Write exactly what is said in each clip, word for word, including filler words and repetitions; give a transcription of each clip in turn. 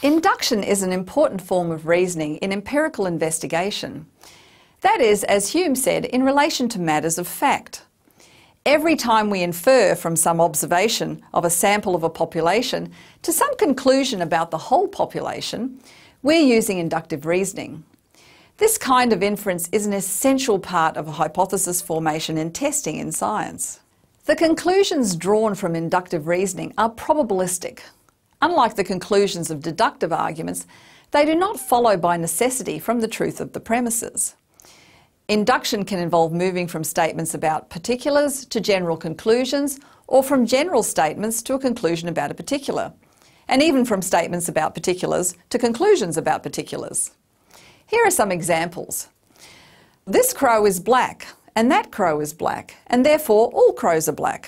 Induction is an important form of reasoning in empirical investigation. That is, as Hume said, in relation to matters of fact. Every time we infer from some observation of a sample of a population to some conclusion about the whole population, we're using inductive reasoning. This kind of inference is an essential part of a hypothesis formation and testing in science. The conclusions drawn from inductive reasoning are probabilistic. Unlike the conclusions of deductive arguments, they do not follow by necessity from the truth of the premises. Induction can involve moving from statements about particulars to general conclusions, or from general statements to a conclusion about a particular, and even from statements about particulars to conclusions about particulars. Here are some examples. This crow is black, and that crow is black, and therefore all crows are black.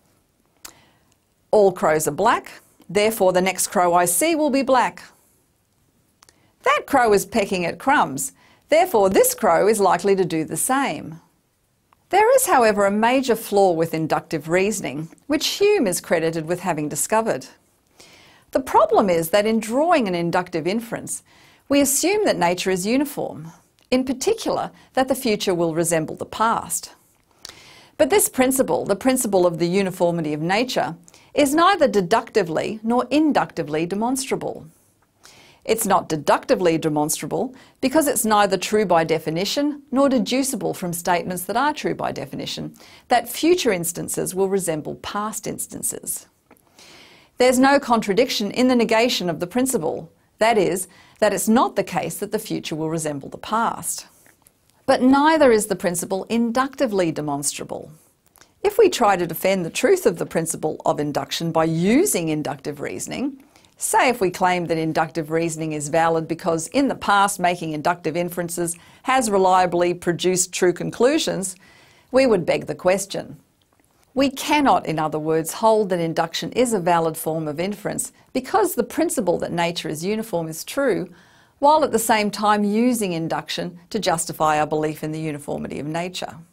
All crows are black, therefore the next crow I see will be black. That crow is pecking at crumbs, therefore this crow is likely to do the same. There is, however, a major flaw with inductive reasoning, which Hume is credited with having discovered. The problem is that in drawing an inductive inference, we assume that nature is uniform, in particular that the future will resemble the past. But this principle, the principle of the uniformity of nature, is neither deductively nor inductively demonstrable. It's not deductively demonstrable because it's neither true by definition nor deducible from statements that are true by definition, that future instances will resemble past instances. There's no contradiction in the negation of the principle, that is, that it's not the case that the future will resemble the past. But neither is the principle inductively demonstrable. If we try to defend the truth of the principle of induction by using inductive reasoning, say if we claim that inductive reasoning is valid because in the past making inductive inferences has reliably produced true conclusions, we would beg the question. We cannot, in other words, hold that induction is a valid form of inference because the principle that nature is uniform is true, while at the same time using induction to justify our belief in the uniformity of nature.